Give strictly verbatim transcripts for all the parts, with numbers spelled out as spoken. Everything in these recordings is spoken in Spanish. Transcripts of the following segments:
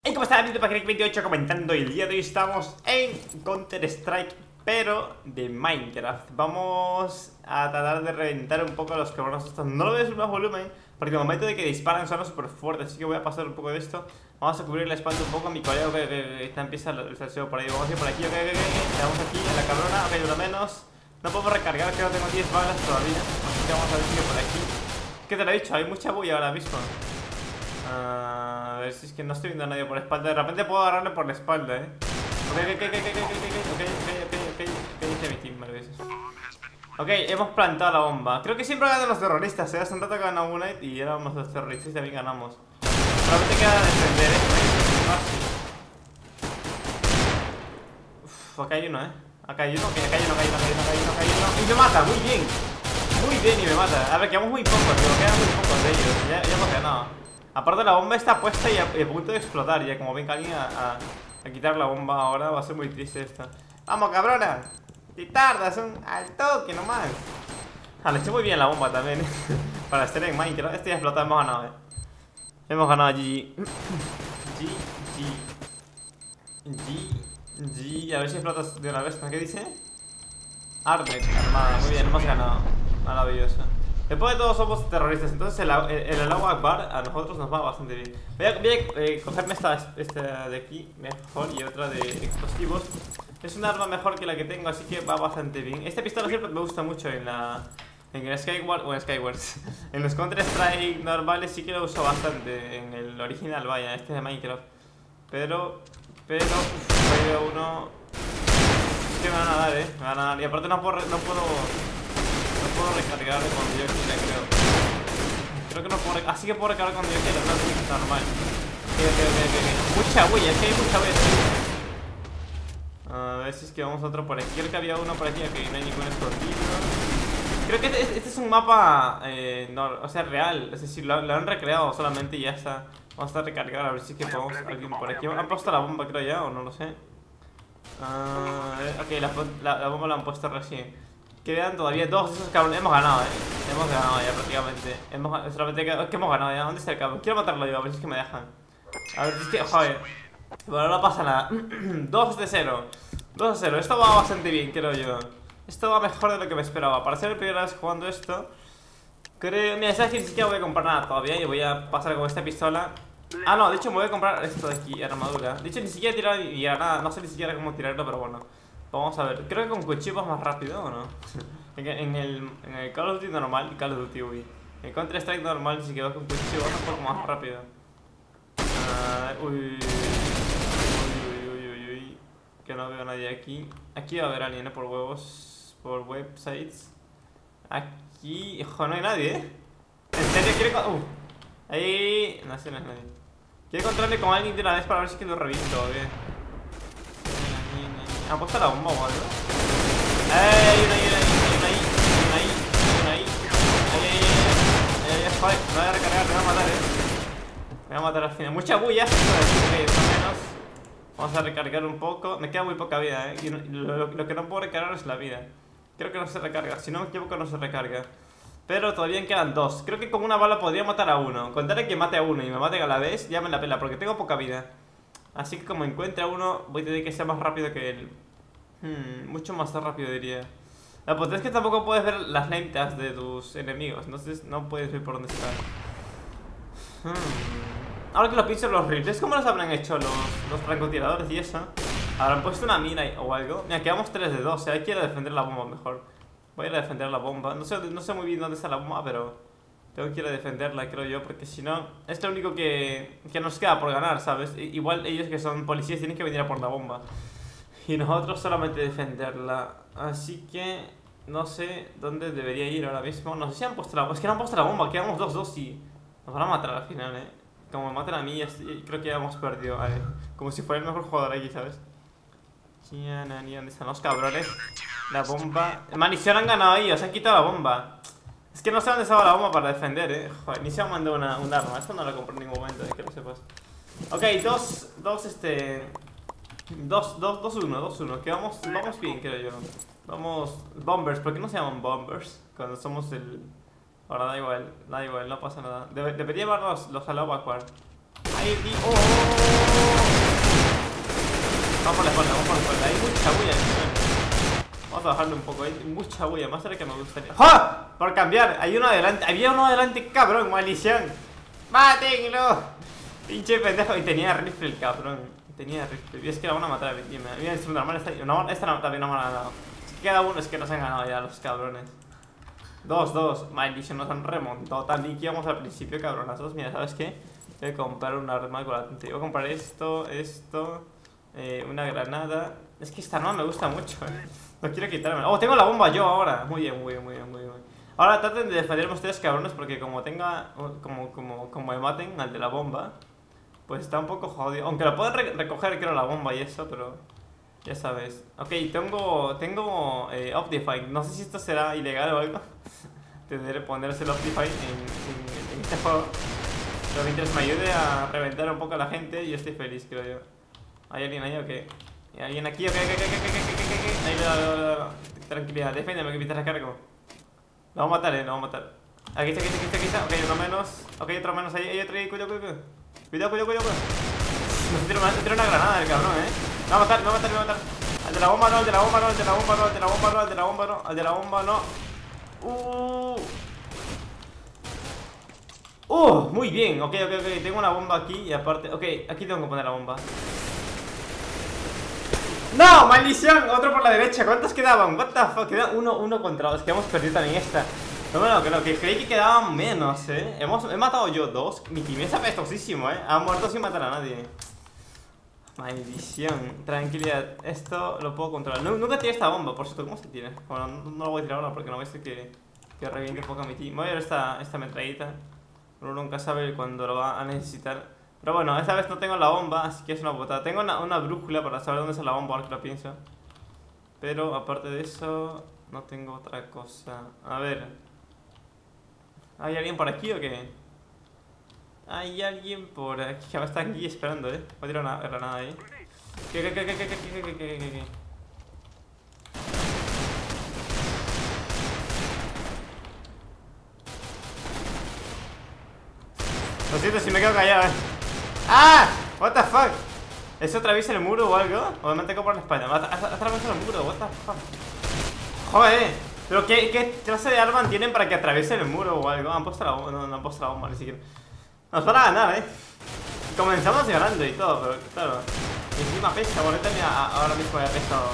Hey, ¿cómo está? Patrick veintiocho comentando, y el día de hoy estamos en Counter Strike, pero de Minecraft. Vamos a tratar de reventar un poco los cabrones estos. No lo voy a subir más volumen, porque el momento de que disparan suena súper fuerte, así que voy a pasar un poco de esto. Vamos a cubrir la espalda un poco a mi colega, que, que, que está empieza el salseo por ahí. Vamos a ir por aquí, ok, ok, ok. Vamos aquí en la cabrona, ok, uno menos. No podemos recargar, que no tengo diez balas todavía, así que vamos a ver si por aquí. ¿Qué te lo he dicho? Hay mucha bulla ahora mismo. Uh, a ver si es que no estoy viendo a nadie por la espalda. De repente puedo agarrarle por la espalda, eh. Ok, ok, ok, ok, ok, ok, ok, ok, ok, ok, dice mi team, vale, veces. Ok, hemos plantado la bomba. Creo que siempre ganan los terroristas, eh. Hace un rato que ganó Unite y éramos los terroristas y también ganamos. Solamente queda defender, eh. Uff, acá hay uno, eh. Acá hay uno, ok, acá hay uno, acá hay uno, acá hay uno, acá hay uno, acá hay uno. Y me mata, muy bien. Muy bien, y me mata. A ver, quedamos muy pocos, tío. Quedan muy pocos de ellos. Ya, ya hemos ganado. Aparte la bomba está puesta y a, y a punto de explotar. Ya como venga alguien a, a, a quitar la bomba ahora, va a ser muy triste esto. ¡Vamos, cabrona! ¡Te tardas un al toque nomás! Ah, le eché muy bien la bomba también, ¿eh? Para estar en Minecraft. Este ya explotó, hemos ganado, eh. Hemos ganado G G. G G G G. A ver si explotas de una vez. ¿Qué dice? Armed, armada. Muy bien, hemos ganado. Maravilloso. Después de todo somos terroristas, entonces el, el, el Allahu Akbar a nosotros nos va bastante bien. Voy a, voy a eh, cogerme esta, esta de aquí mejor y otra de explosivos. Es un arma mejor que la que tengo, así que va bastante bien. Esta pistola siempre me gusta mucho en la en el Skyward o en Skywars. En los Counter Strike normales sí que lo uso bastante. En el original, vaya, este de Minecraft. Pero, pero, hay uno que me van a dar, eh. Me van a dar. Y aparte no puedo, no puedo No puedo recargar cuando yo quiera, creo. Creo que no puedo recargar. Así que puedo recargar cuando yo quiera, no tiene que estar normal. Ok, ok, ok, ok. Mucha huella, es que hay mucha huella. A ver si es que vamos a otro por aquí. Creo que había uno por aquí, ok, no hay ningún escondido. Creo que este, este es un mapa, eh, no, o sea, real. Es decir, lo, lo han recreado solamente y ya está. Vamos a recargar, a ver si es que podemos alguien por aquí. Han puesto la bomba, creo ya, o no lo sé. Uh, ok, la, la, la bomba la han puesto recién. Quedan todavía dos de esos cabrones. Hemos ganado, eh. Hemos ganado ya prácticamente. Hemos, solamente que, que hemos ganado ya. ¿Dónde está el cabrón? Quiero matarlo yo, a ver si es que me dejan. A ver si es que, joder. Bueno, no pasa nada. dos de cero. dos de cero. Esto va bastante bien, creo yo. Esto va mejor de lo que me esperaba. Para ser la primera vez jugando esto, creo. Mira, sabes que ni siquiera voy a comprar nada todavía. Y voy a pasar con esta pistola. Ah, no, de hecho me voy a comprar esto de aquí, armadura. De hecho, ni siquiera he tirado ni nada. No sé ni siquiera cómo tirarlo, pero bueno. Vamos a ver, creo que con cuchillo es más rápido, ¿o no? en, en, el, en el Call of Duty normal, Call of Duty, uy. En el Counter Strike normal, si que vas con cuchillo vas un poco más rápido. Uh, uy, uy, uy, uy, uy, que no veo a nadie aquí. Aquí va a haber alguien, ¿eh? Por huevos, por websites. Aquí, hijo, no hay nadie, ¿eh? ¿En serio quiere con...? Uh, ahí, no sé, no es nadie. Quiere encontrarme con alguien de una vez para ver si es que lo reviento, bien. ¿Han puesto la bomba o algo? ¡Ey! Hay una ahí, hay una ahí, hay una ahí, hay una ahí, hay una ahí. Joder, me voy a recargar, me va a matar, eh. Me va a matar al final. Mucha bulla, menos. Vamos a recargar un poco. Me queda muy poca vida, eh. Y lo, lo, lo que no puedo recargar es la vida. Creo que no se recarga, si no me equivoco no se recarga. Pero todavía quedan dos. Creo que con una bala podría matar a uno. Contarle que mate a uno y me mate a la vez, ya me la pela, porque tengo poca vida. Así que como encuentre a uno, voy a tener que ser más rápido que él. Hmm, mucho más rápido diría. La potencia es que tampoco puedes ver las lentas de tus enemigos, entonces no puedes ver por dónde están. Hmm. Ahora que lo pienso, los rifles, ¿cómo los habrán hecho los, los francotiradores y eso? ¿Habrán puesto una mina o algo? Mira, quedamos tres de dos, o sea, hay que ir a defender la bomba mejor. Voy a ir a defender la bomba, no sé, no sé muy bien dónde está la bomba, pero tengo que ir a defenderla, creo yo, porque si no, es lo único que, que nos queda por ganar, ¿sabes? Igual ellos que son policías tienen que venir a por la bomba. Y nosotros solamente defenderla. Así que no sé dónde debería ir ahora mismo. No sé si han puesto la bomba. Es que no han puesto la bomba. Quedamos dos dos y nos van a matar al final, eh. Como me maten a mí, creo que ya hemos perdido, vale. Como si fuera el mejor jugador aquí, ¿sabes? ¿Dónde están los cabrones? La bomba. Maldición, han ganado ellos. Se han quitado la bomba. Es que no sé dónde estaba la bomba para defender, eh. Joder, ni se han mandado una, un arma. Esto no lo compré en ningún momento, eh, que lo sepas. Ok, dos, dos, este... dos, dos, dos, uno, dos, uno. Que vamos, vamos bien, creo yo. Vamos... Bombers, ¿por qué no se llaman Bombers? Cuando somos el... Ahora da igual, da igual, no pasa nada. Debe, debería llevar los, los Allahu Akbar. Ahí, oh, oh, oh, oh. por la espalda, vamos por la espalda. Hay mucha bulla, ¿no? Vamos a bajarle un poco, hay mucha bulla, más de lo que me gustaría. ¡Ja! Por cambiar, hay uno adelante, había uno adelante, cabrón, maldición. ¡Mátenlo! Pinche pendejo, y tenía rifle el cabrón. Tenía rifle, y es que la van a matar, mira, mira, el subnormal está ahí. No, esta no, también no me la han ganado. Si queda uno, es que nos han ganado ya los cabrones. Dos, dos, maldición, nos han remontado. Tan y que íbamos al principio, cabronazos. Mira, ¿sabes qué? Voy a comprar un arma con la tinta. Voy a comprar esto, esto, eh, una granada. Es que esta arma me gusta mucho, eh. No quiero quitarme. Oh, tengo la bomba yo ahora. Muy bien, muy bien, muy bien, muy bien. Ahora traten de defenderme ustedes, cabrones, porque como tenga, como, como, como me maten al de la bomba, pues está un poco jodido. Aunque lo pueden re recoger, creo, la bomba y eso, pero ya sabes. Ok, tengo, tengo eh, Optifine. No sé si esto será ilegal o algo. Tendré que ponerse el Optifine en, en, en este juego. Pero mientras me ayude a reventar un poco a la gente, yo estoy feliz, creo yo. ¿Hay alguien ahí o qué? ¿Hay alguien aquí? Ok, ok, ok, ok, ok, ok. Ahí, lo, lo, lo. Tranquilidad, defiéndeme que mientras recargo. Lo vamos a matar, eh, lo vamos a matar. Aquí está, aquí está, aquí está, aquí está. Ok, otro menos. Ok, otro menos. Ahí hay otro ahí, cuidado, cuidado. Cuidado, cuidado, cuidado. Nos tira una, tira una granada el cabrón, eh. Me va a matar, me va a matar, me va a matar. Al de la bomba no, al de la bomba no, al de la bomba no, al de la bomba no, al de la bomba no, al de la bomba no. Uh. Uh, muy bien, ok, ok, ok, tengo una bomba aquí y aparte, ok, aquí tengo que poner la bomba. ¡No! ¡Maldición! Otro por la derecha, ¿cuántos quedaban? What the fuck, queda uno, uno contra dos, que hemos perdido también esta. No, bueno, creo que creí que quedaban menos, eh. Hemos, he matado yo dos, mi team es apestosísimo, eh. Han muerto sin matar a nadie. Maldición, tranquilidad, esto lo puedo controlar. Nunca tiré esta bomba, por cierto, ¿cómo se tira? Bueno, no, no lo voy a tirar ahora porque no voy a ser que, que reviente un poco a mi team. Voy a ver esta, esta metrallita. Uno nunca sabe cuándo lo va a necesitar. Pero bueno, esta vez no tengo la bomba, así que es una putada. Tengo una, una brújula para saber dónde está la bomba, ahora que lo pienso. Pero aparte de eso, no tengo otra cosa. A ver, ¿hay alguien por aquí o qué? Hay alguien por aquí, que está aquí esperando, eh. Voy a tirar una granada ahí. ¿Qué, qué, qué, qué, qué, qué, qué, qué, qué, qué? Lo siento si me quedo callado, eh. ¡Ah! What the fuck. ¿Eso atraviesa el muro o algo? O me mantengo por la espalda. Atraviesa el muro, what the fuck. Joder, pero ¿qué, qué clase de arma tienen para que atraviese el muro o algo? Han puesto la bomba, no, no han puesto la bomba ni siquiera. Nos van a ganar, eh. Comenzamos ganando y todo, pero claro. Encima pesa, bueno, también ahora mismo ya pesado.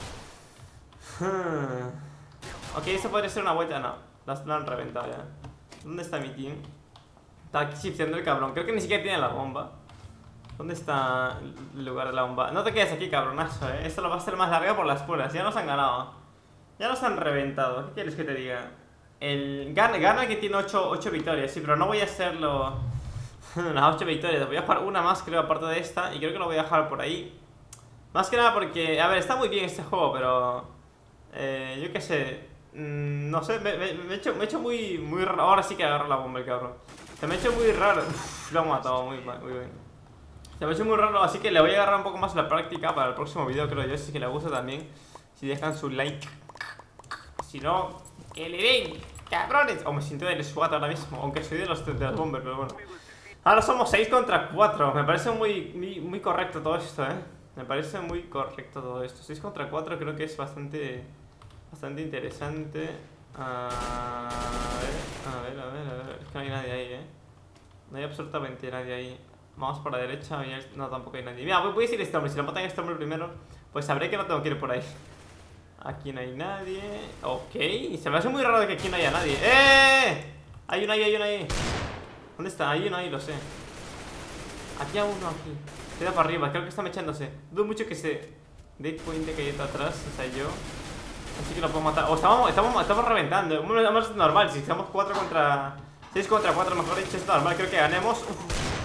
Ok, eso podría ser una vuelta, no. Lo han reventado ya. ¿Dónde está mi team? Está aquí shifteando el cabrón, creo que ni siquiera tiene la bomba. ¿Dónde está el lugar de la bomba? No te quedes aquí, cabronazo, eh. Esto lo va a hacer más larga por las puras. Ya nos han ganado. Ya nos han reventado. ¿Qué quieres que te diga? El gana, gana que tiene ocho victorias, sí, pero no voy a hacerlo. Las ocho victorias. Voy a jugar una más, creo, aparte de esta. Y creo que lo voy a dejar por ahí. Más que nada porque, a ver, está muy bien este juego, pero eh, yo qué sé. Mmm, no sé, me, me, me, he hecho, me he hecho muy, muy raro. Ahora sí que agarro la bomba el cabrón. Se me ha hecho muy raro. Uf, lo he matado muy, muy bien. Se me ha hecho muy raro, así que le voy a agarrar un poco más la práctica para el próximo video, creo yo. Si es que les gusta también. Si dejan su like. Si no, que le den, cabrones. O oh, me siento del SWAT ahora mismo, aunque soy de los, de los bombers, pero bueno. Ahora somos seis contra cuatro. Me parece muy, muy, muy correcto todo esto, eh. Me parece muy correcto todo esto. seis contra cuatro creo que es bastante Bastante interesante. A ver, a ver, a ver, a ver. Es que no hay nadie ahí, eh. No hay absolutamente nadie ahí. Vamos por la derecha. No, tampoco hay nadie. Mira, voy a decir este hombre. Si lo matan a este hombre primero, pues sabré que no tengo que ir por ahí. Aquí no hay nadie. Ok. Se me hace muy raro de que aquí no haya nadie. ¡Eh! Hay uno ahí, hay uno ahí. ¿Dónde está? Hay uno ahí, lo sé. Aquí hay uno, aquí. Queda para arriba, creo que está mechándose. Dudo mucho que se dé cuenta que hay está atrás. O sea, yo. Así que lo puedo matar. O oh, estamos, estamos, estamos reventando. Es normal, si estamos cuatro contra seis contra cuatro, mejor dicho, es normal. Creo que ganemos. Uf.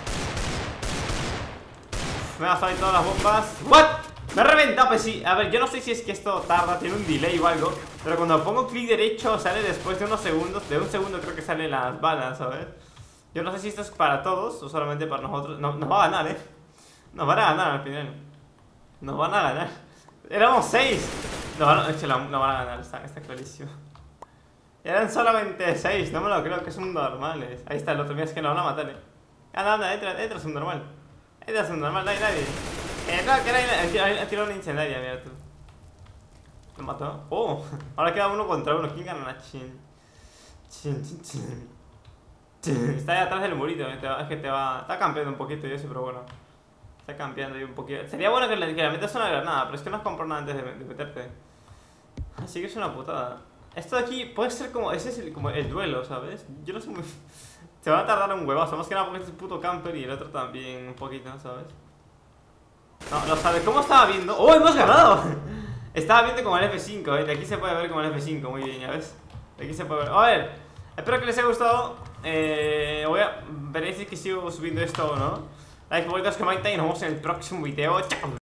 Me ha salido todas las bombas. ¿What? Me ha reventado, pues sí. A ver, yo no sé si es que esto tarda, tiene un delay o algo. Pero cuando pongo clic derecho sale después de unos segundos. De un segundo creo que salen las balas, ¿sabes? Yo no sé si esto es para todos o solamente para nosotros. No, nos va a ganar, eh. Nos van a ganar al final. Nos van a ganar. Éramos seis. Nos van a, no van a ganar, está, está clarísimo. Eran solamente seis, no me lo creo, que son normales. Ahí está el otro, mira, es que nos van a matar, eh. Anda, anda, entra, entra, es un normal. Entra, es un normal, no hay nadie. Eh, no, que era. Ha tirado una incendiaria, mira tú. ¿Lo mató? Oh, ahora queda uno contra uno. ¿Quién gana? Chin. Chin, chin, chin. Chin. Está ahí atrás del murito. Eh. Te va, es que te va. Está campeando un poquito y eso, pero bueno. Está campeando ahí un poquito. Sería bueno que le, que le metas una granada, pero es que no has comprado nada antes de, de meterte. Así que es una putada. Esto de aquí puede ser como. Ese es el, como el duelo, ¿sabes? Yo no sé muy. Se va a tardar un huevazo. Más que nada porque este es puto camper y el otro también un poquito, ¿sabes? No, lo sabe. ¿Cómo estaba viendo? ¡Oh, hemos ganado! Estaba viendo como el F cinco, ¿eh? De aquí se puede ver como el F cinco, muy bien, ya ves. De aquí se puede ver. A ver, espero que les haya gustado. Eh, voy a... Veréis si que sigo subiendo esto o no. Like, favoritos, que y nos vemos en el próximo video. ¡Chao!